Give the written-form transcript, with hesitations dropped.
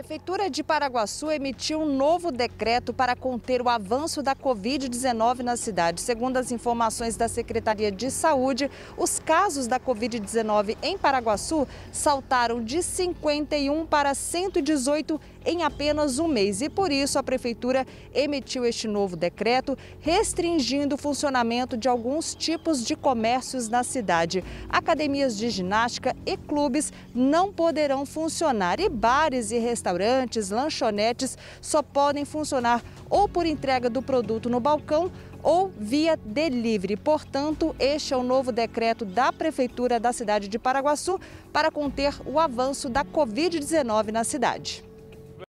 A Prefeitura de Paraguaçu emitiu um novo decreto para conter o avanço da Covid-19 na cidade. Segundo as informações da Secretaria de Saúde, os casos da Covid-19 em Paraguaçu saltaram de 51 para 118 em apenas um mês. E por isso a Prefeitura emitiu este novo decreto, restringindo o funcionamento de alguns tipos de comércios na cidade. Academias de ginástica e clubes não poderão funcionar e bares e restaurantes, lanchonetes só podem funcionar ou por entrega do produto no balcão ou via delivery. Portanto, este é o novo decreto da Prefeitura da cidade de Paraguaçu para conter o avanço da Covid-19 na cidade.